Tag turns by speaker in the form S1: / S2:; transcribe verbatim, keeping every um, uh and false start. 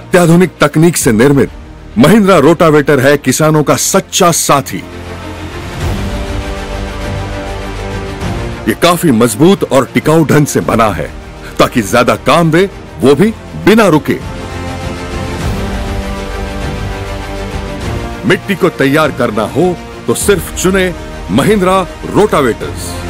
S1: अत्याधुनिक तकनीक से निर्मित महिंद्रा रोटावेटर है किसानों का सच्चा साथी। ये काफी मजबूत और टिकाऊ ढंग से बना है ताकि ज्यादा काम दे, वो भी बिना रुके। मिट्टी को तैयार करना हो तो सिर्फ चुने महिंद्रा रोटावेटर्स।